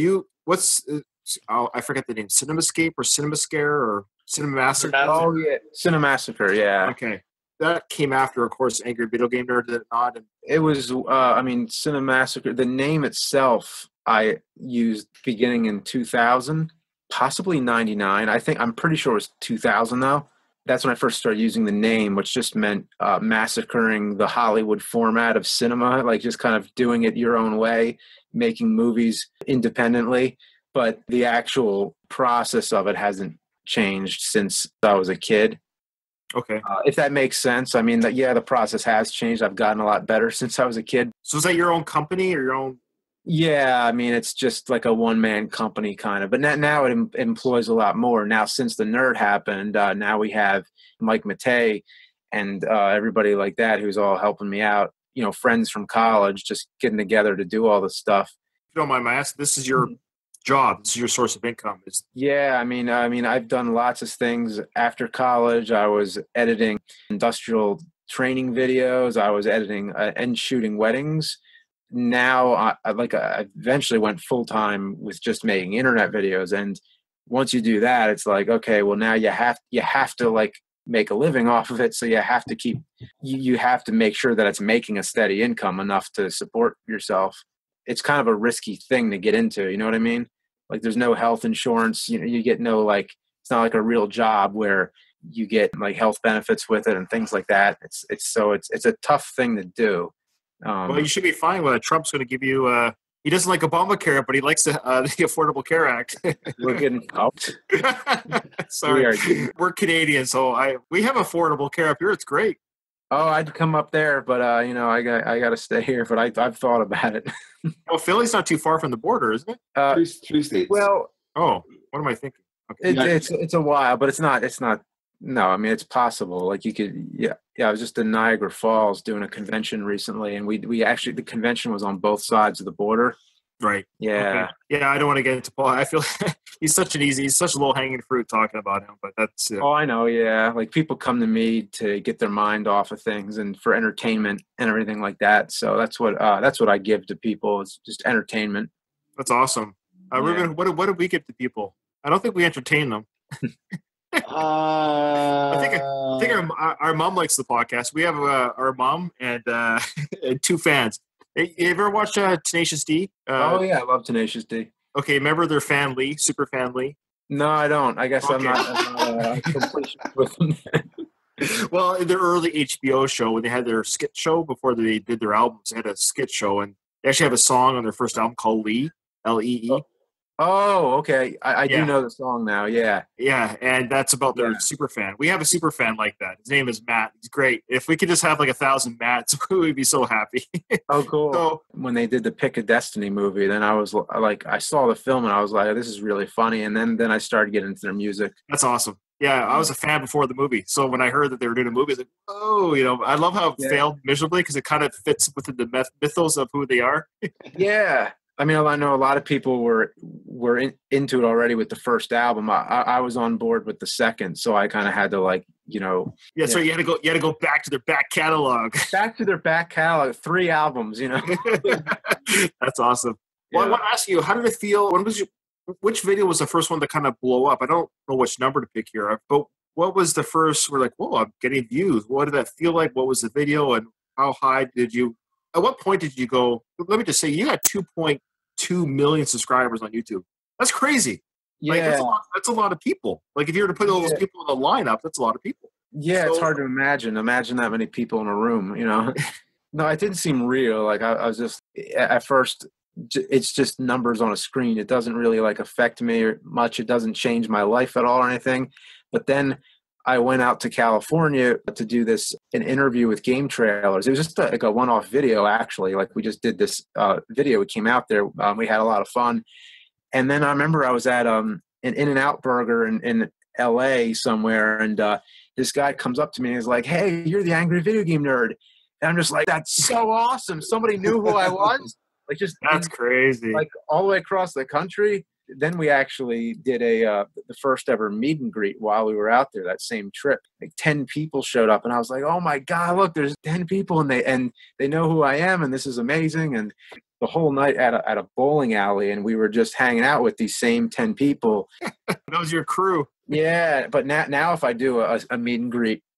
I forget the name, CinemaScape or CinemaScare or CinemaSassacre? Oh, yeah, CinemaSassacre, yeah. Okay. that came after, of course, Angry Video Game Nerd, did it not? And It was, Cinemassacre, the name itself I used beginning in 2000, possibly 99. I'm pretty sure it was 2000 though. That's when I first started using the name, which just meant massacring the Hollywood format of cinema, like just kind of doing it your own way, making movies independently. But the actual process of it hasn't changed since I was a kid. okay. If that makes sense. I mean, the process has changed. I've gotten a lot better since I was a kid. So is that your own company or your own? Yeah, I mean, it's just like a one-man company kind of. But now it employs a lot more. Now, since the nerd happened, now we have Mike Matei and everybody like that who's all helping me out. You know, friends from college just getting together to do all this stuff. If you don't mind my asking, this is your job. This is your source of income. Yeah, I mean, I've done lots of things after college. I was editing industrial training videos. I was editing and shooting weddings. Now, I eventually went full time with just making internet videos. And once you do that, it's like, okay, well, now you have to like make a living off of it. So you have to you have to make sure that it's making a steady income enough to support yourself. It's kind of a risky thing to get into. You know what I mean? Like there's no health insurance, you get no, like, it's not like a real job where you get like health benefits with it and things like that. It's a tough thing to do. Well, you should be fine with it. Trump's going to give you, he doesn't like Obamacare, but he likes the Affordable Care Act. We're getting out. Sorry. We're Canadian, so we have affordable care up here. It's great. Oh, I'd come up there, but I got to stay here. But I've thought about it. Well, Philly's not too far from the border, isn't it? Three states. Well, oh, what am I thinking? Okay. It's a while, but it's not. No, I mean, it's possible. Like you could, yeah. I was just in Niagara Falls doing a convention recently, and we actually, the convention was on both sides of the border. Right. Yeah. Okay. Yeah, I don't want to get into Paul. I feel he's such a low-hanging fruit talking about him, but that's Oh, I know, yeah. Like people come to me to get their mind off of things and for entertainment and everything like that. So that's what I give to people, is just entertainment. That's awesome. Yeah. Ruben, what do we give to people? I don't think we entertain them. I think our mom likes the podcast. We have our mom and two fans. You ever watch Tenacious D? Oh yeah, I love Tenacious D. Okay, remember their fan Lee, super fan Lee? No, I don't. I guess Okay. I'm not completionist with them. Well, in their early HBO show, when they had their skit show before they did their albums, they had a skit show, and they actually have a song on their first album called Lee, L-E-E. Oh, okay. I Yeah. do know the song now. Yeah. Yeah, and that's about their super fan. We have a super fan like that. His name is Matt. He's great. If we could just have like 1,000 Matts, we would be so happy. Oh, cool. So, when they did the Pick a Destiny movie, then I was like, I saw the film and I was like, this is really funny. And then I started getting into their music. that's awesome. Yeah, I was a fan before the movie. So when I heard that they were doing a movie, I was like, oh, I love how it failed miserably because it kind of fits within the mythos of who they are. Yeah. I mean, I know a lot of people were into it already with the first album. I was on board with the second, so I kind of had to Yeah, so you had to go back to their back catalog. back to their back catalog, 3 albums, That's awesome. Well, I want to ask you, how did it feel? Which video was the first one to kind of blow up? I don't know which number to pick here, but what was the first? We're like, whoa, I'm getting views. What did that feel like? What was the video, and how high did you? At what point did you go? Let me just say, you had 2.2 million subscribers on YouTube. That's crazy. Yeah. Like, that's a lot of people. Like if you were to put all those people in a lineup, that's a lot of people. Yeah, it's hard to imagine. Imagine that many people in a room, No, it didn't seem real. Like I was just, at first, it's just numbers on a screen. It doesn't really affect me or much. It doesn't change my life at all or anything. But then I went out to California to do an interview with Game Trailers. It was just a one-off video, actually. Like we just did this video. We came out there. We had a lot of fun. And then I remember I was at an In-N-Out Burger in L.A. somewhere, and this guy comes up to me and is like, "Hey, you're the Angry Video Game Nerd." And I'm just like, "That's so awesome. Somebody knew who I was." That's crazy. Like all the way across the country. Then we actually did the first ever meet and greet while we were out there that same trip. Like 10 people showed up, and I was like, "Oh my God, look, there's 10 people, and they know who I am, and this is amazing." And the whole night at a bowling alley, and we were just hanging out with these same 10 people. That was your crew. Yeah, but now if I do a meet and greet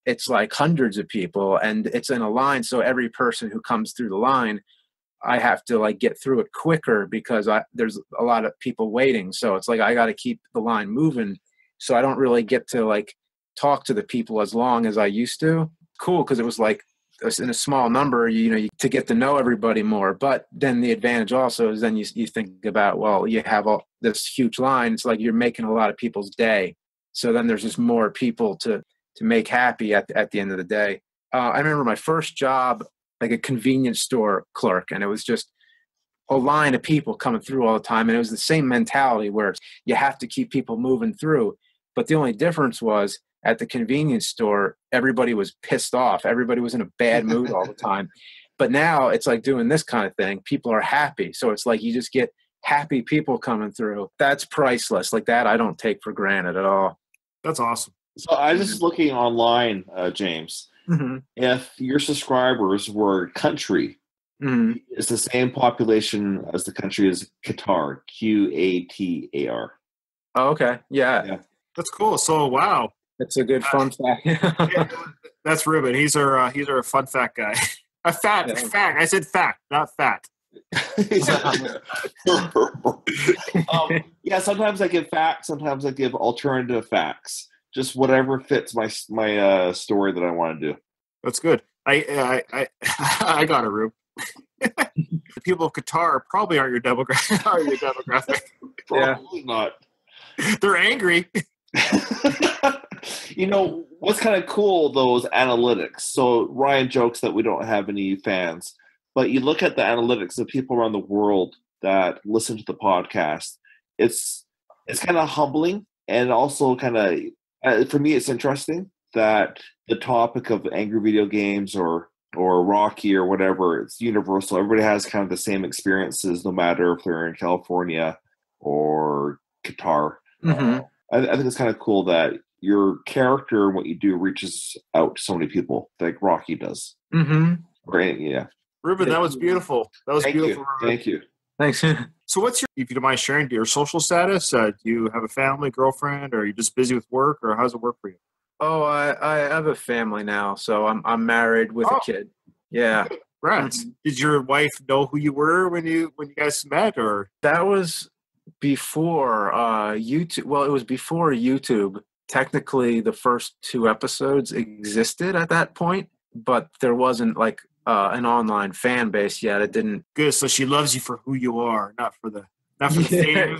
it's like hundreds of people and it's in a line. So every person who comes through the line, I have to like get through it quicker because there's a lot of people waiting. So it's like I got to keep the line moving. So I don't really get to like talk to the people as long as I used to. Cool, because it was like in a small number, to get to know everybody more. But then the advantage also is then you think about, well, you have all this huge line. It's like you're making a lot of people's day. So then there's just more people to make happy at the end of the day. I remember my first job, like a convenience store clerk, and it was just a line of people coming through all the time. And it was the same mentality where you have to keep people moving through. But the only difference was at the convenience store, everybody was pissed off. Everybody was in a bad mood all the time. But now it's like doing this kind of thing. People are happy. So it's like you just get happy people coming through. That's priceless. Like that, I don't take for granted at all. That's awesome. So I was just looking online, James. Mm-hmm. If your subscribers were country, Mm-hmm. it's the same population as the country as Qatar, Qatar. Oh, okay. Yeah. That's cool. So, wow. That's a good fun fact. Yeah, that's Ruben. He's our fun fact guy. A fact. I said fact, not fat. Yeah, sometimes I give facts, sometimes I give alternative facts. Just whatever fits my story that I want to do. That's good. I got it, Rube. The people of Qatar probably aren't your demographic. Probably not. They're angry. What's kind of cool, though, is analytics. So Ryan jokes that we don't have any fans, but you look at the analytics of people around the world that listen to the podcast. It's kind of humbling, and also kind of, for me, it's interesting that the topic of angry video games or Rocky or whatever, it's universal. Everybody has kind of the same experiences, no matter if they're in California or Qatar. Mm-hmm. I think it's kind of cool that your character and what you do reaches out to so many people, like Rocky does. Mm-hmm. Right? Yeah. Ruben, that was beautiful. That was beautiful. Thank you. Thanks. So what's if you don't mind sharing, your social status? Do you have a family, girlfriend, or are you just busy with work, or how does it work for you? Oh, I have a family now, so I'm married with a kid. Yeah. Right. Mm-hmm. Did your wife know who you were when you guys met, or? That was before YouTube. Well, it was before YouTube. Technically, the first 2 episodes existed at that point, but there wasn't like an online fan base yet. It didn't. Good. So she loves you for who you are, not for the fame.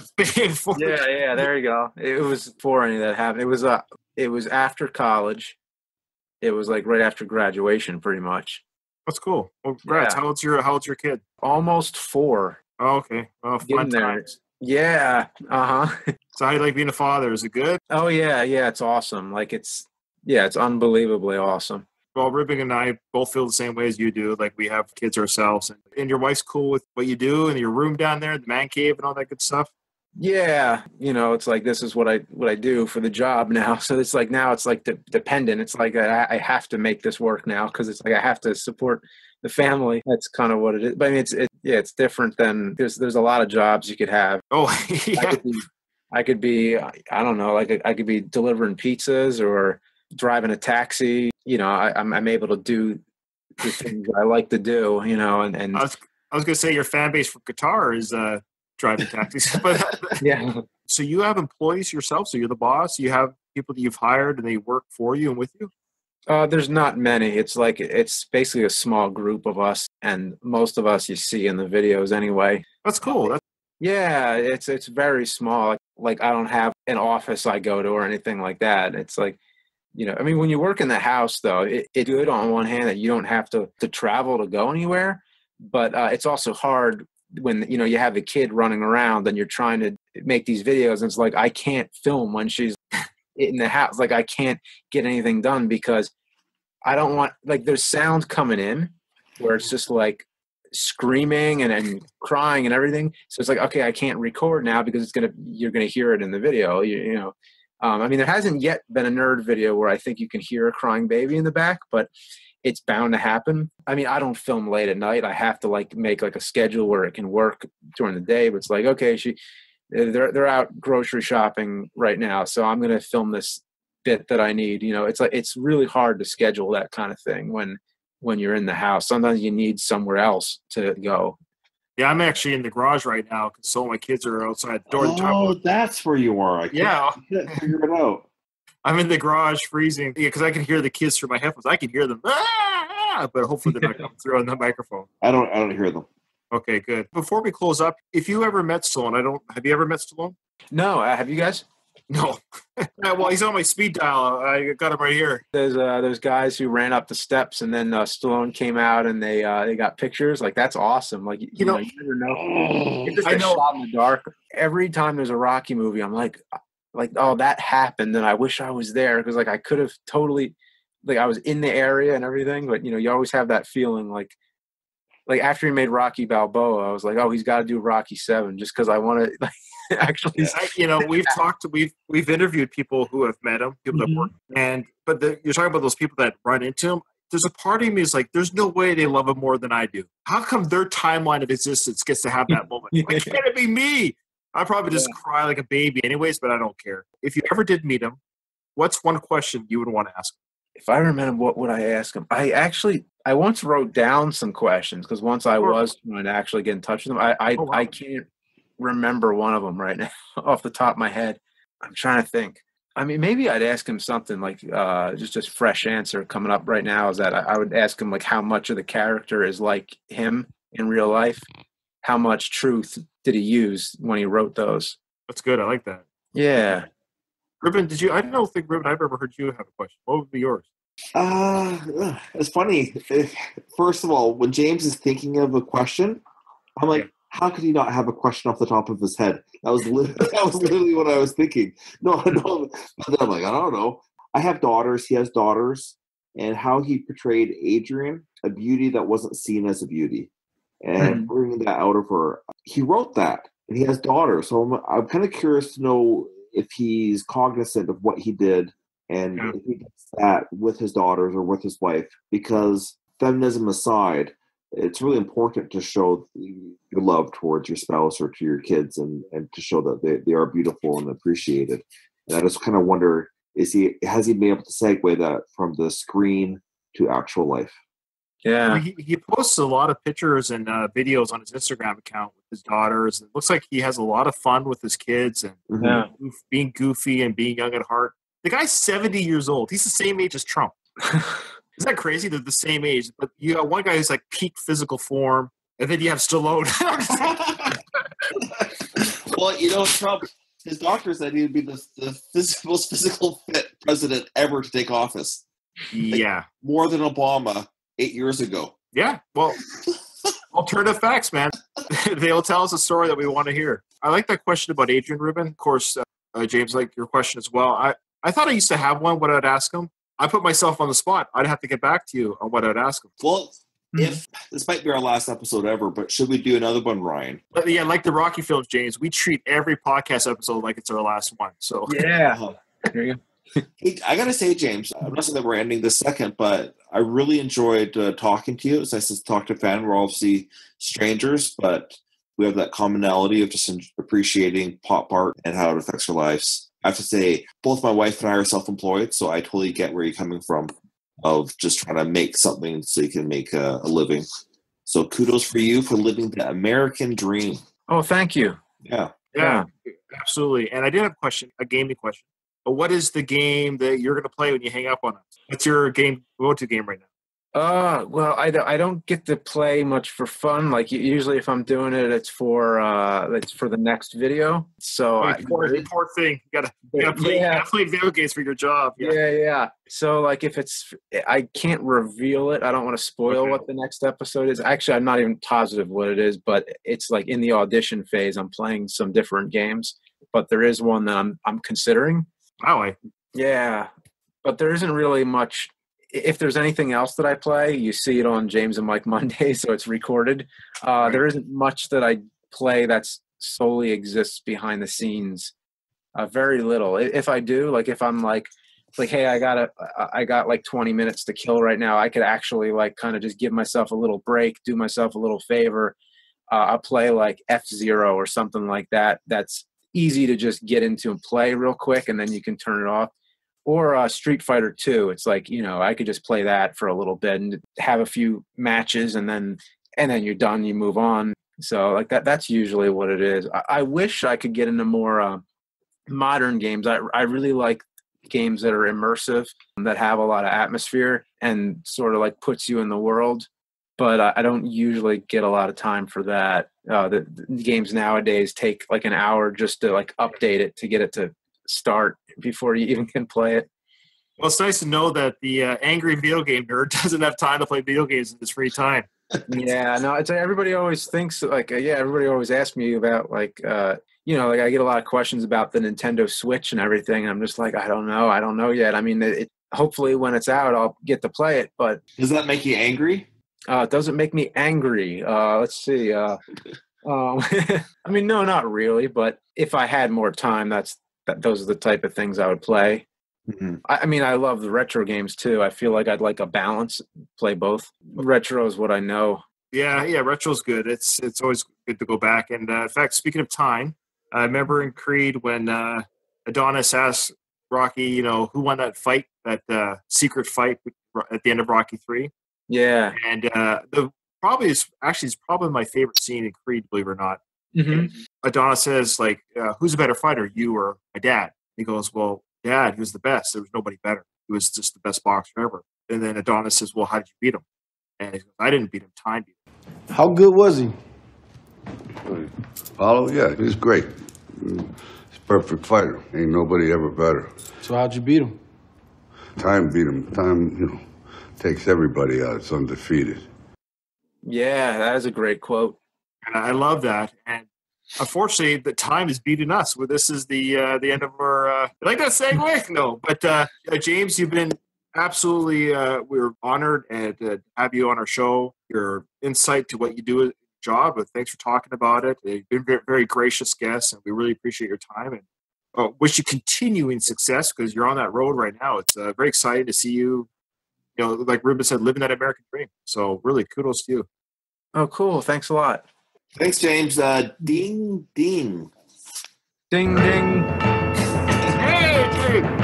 Yeah. There you go. It was before any of that happened. It was after college. It was like right after graduation, pretty much. That's cool. Well, congrats. Yeah. How old's your kid? Almost 4. Oh, okay. Oh, fun times. Yeah. Uh-huh. So how do you like being a father? Is it good? Oh yeah. It's awesome. Like it's unbelievably awesome. Well, Ruben and I both feel the same way as you do. Like we have kids ourselves, and your wife's cool with what you do and your room down there, the man cave, and all that good stuff. Yeah, it's like this is what I do for the job now. So it's like now it's like dependent. It's like I have to make this work now because it's like I have to support the family. That's kind of what it is. But I mean, it's different than there's a lot of jobs you could have. Oh, yeah. I could be I don't know, like I could be delivering pizzas or driving a taxi. I'm able to do the things I like to do. And I was going to say your fan base for Qatar is driving taxis, but yeah. So you have employees yourself. So you're the boss. You have people that you've hired and they work for you and with you. There's not many. It's basically a small group of us, and most of us you see in the videos anyway. That's cool. Yeah, it's very small. Like I don't have an office I go to or anything like that. It's like, I mean, when you work in the house, though, it's good on one hand that you don't have to travel to go anywhere, but it's also hard when, you have a kid running around and you're trying to make these videos, and it's like I can't film when she's in the house. Like I can't get anything done because I don't want, like, there's sound coming in where it's just like screaming and crying and everything. So it's like, okay, I can't record now because you're gonna hear it in the video. I mean, there hasn't yet been a nerd video where I think you can hear a crying baby in the back, but it's bound to happen. I mean, I don't film late at night. I have to make a schedule where it can work during the day. But it's like, okay, they're out grocery shopping right now, so I'm going to film this bit that I need. You know, it's like it's really hard to schedule that kind of thing when you're in the house. Sometimes you need somewhere else to go. Yeah, I'm actually in the garage right now because so my kids are outside the door. Oh, that's where you are. I couldn't figure it out. I'm in the garage freezing. Yeah, because I can hear the kids through my headphones. I can hear them, but hopefully they're not coming through on the microphone. I don't hear them. Okay, good. Before we close up, if you ever met Stallone, have you ever met Stallone? No, have you guys? No. Well, he's on my speed dial. I got him right here. There's guys who ran up the steps, and then Stallone came out, and they got pictures. Like, that's awesome. Like, you know, you never know. It's just a shot in the dark. Every time there's a Rocky movie, I'm like, oh, that happened, and I wish I was there because like I could have totally, like I was in the area and everything. But you know, you always have that feeling like after he made Rocky Balboa, I was like, oh, he's got to do Rocky 7 just because I want to. Like, actually, you know, we've interviewed people who have met him, people that work, but you're talking about those people that run into him. There's a part of me is like, there's no way they love him more than I do. How come their timeline of existence gets to have that moment? Like, can't it be me? I probably just cry like a baby, anyways, but I don't care. If you ever did meet him, what's one question you would want to ask him? If I remember, what would I ask him? I once wrote down some questions because once I was trying to actually get in touch with him. I can't remember one of them right now off the top of my head. I'm trying to think. I mean, maybe I'd ask him something like just fresh answer coming up right now is that I would ask him like how much of the character is like him in real life. How much truth did he use when he wrote those? That's good. I like that. Yeah. Ruben, I don't think, Ruben, I've ever heard you have a question. What would be yours? It's funny. First of all, when James is thinking of a question, I'm like, how could he not have a question off the top of his head? That was literally what I was thinking. No. But then I'm like, I don't know. I have daughters. He has daughters. And how he portrayed Adrian, a beauty that wasn't seen as a beauty. And bringing that out of her. He wrote that. And he has daughters. So I'm kind of curious to know if he's cognizant of what he did and if he does that with his daughters or with his wife. Because feminism aside, it's really important to show your love towards your spouse or to your kids and to show that they are beautiful and appreciated. And I just kind of wonder, has he been able to segue that from the screen to actual life? Yeah. He posts a lot of pictures and videos on his Instagram account with his daughters. It looks like he has a lot of fun with his kids and being goofy and being young at heart. The guy's 70 years old. He's the same age as Trump. Isn't that crazy? They're the same age. But you have one guy who's like peak physical form, and then you have Stallone. Well, you know, Trump, his doctor said he would be the most physical fit president ever to take office. Yeah. More than Obama 8 years ago. Yeah. Well, alternative facts, man. They'll tell us a story that we want to hear. I like that question about Adrian, Ruben. Of course, James, like your question as well. I thought I used to have one, what I'd ask him. I put myself on the spot. I'd have to get back to you on what I'd ask him. Well, if this might be our last episode ever, but should we do another one, Ryan? But yeah, like the Rocky films, James, we treat every podcast episode like it's our last one. So yeah. There you go. Hey, I gotta say, James, I'm not saying that we're ending this second, but I really enjoyed talking to you. It's nice to talk to a fan. We're obviously strangers, but we have that commonality of just appreciating pop art and how it affects our lives. I have to say, both my wife and I are self-employed, so I totally get where you're coming from of just trying to make something so you can make a living. So kudos for you for living the American dream. Oh, thank you. Yeah, absolutely. And I did have a gaming question. But what is the game that you're going to play when you hang up on us? What's your go-to game right now? Well, I don't get to play much for fun. Like usually, if I'm doing it, it's for the next video. So poor thing. You gotta play video games for your job. Yeah. So like, if I can't reveal it. I don't want to spoil what the next episode is. Actually, I'm not even positive what it is, but it's like in the audition phase. I'm playing some different games, but there is one that I'm considering. Wow. Yeah, but there isn't really much. If there's anything else that I play, you see it on James and Mike Monday, so it's recorded. There isn't much that I play that's solely exists behind the scenes. Very little. If I do, like if I'm like, hey, I got like 20 minutes to kill right now. I could actually like kind of just give myself a little break, do myself a little favor. I'll play like F-Zero or something like that. That's easy to just get into and play real quick, and then you can turn it off. Or Street Fighter 2. It's like, I could just play that for a little bit and have a few matches, and then you're done, you move on. So like that's usually what it is. I wish I could get into more modern games. I really like games that are immersive, that have a lot of atmosphere and sort of like puts you in the world. But I don't usually get a lot of time for that. The games nowadays take like an hour just to like update it to get it to start before you even can play it. Well, it's nice to know that the angry video game nerd doesn't have time to play video games in his free time. Yeah, no, it's everybody always thinks like, everybody always asks me about like, like I get a lot of questions about the Nintendo Switch and everything. And I'm just like, I don't know yet. I mean, hopefully when it's out, I'll get to play it. But does that make you angry? It doesn't make me angry. Let's see. I mean, no, not really. But if I had more time, those are the type of things I would play. Mm-hmm. I mean, I love the retro games too. I feel like I'd like a balance, play both. Retro is what I know. Yeah, retro's good. It's always good to go back. And in fact, speaking of time, I remember in Creed when Adonis asked Rocky, who won that fight, that secret fight at the end of Rocky 3. Yeah. And it's probably my favorite scene in Creed, believe it or not. Mm-hmm. Adonis says, like, who's a better fighter, you or my dad? He goes, well, Dad, he was the best. There was nobody better. He was just the best boxer ever. And then Adonis says, well, how did you beat him? And he goes, I didn't beat him. Time beat him. How good was he? Apollo, yeah, he was great. He's a perfect fighter. Ain't nobody ever better. So how'd you beat him? Time beat him. Time, takes everybody out. It's undefeated. Yeah, that is a great quote. And I love that. And unfortunately, the time is beating us. Well, this is the end of our. Like that segue? No, but James, you've been absolutely. We're honored and to have you on our show. Your insight to what you do at your job. But thanks for talking about it. You've been very, very gracious guest, and we really appreciate your time. And wish you continuing success because you're on that road right now. It's very exciting to see you. Like Ruben said, living that American dream. So really, kudos to you. Oh, cool! Thanks a lot. Thanks, James. Ding, ding. Ding, ding. Hey, James.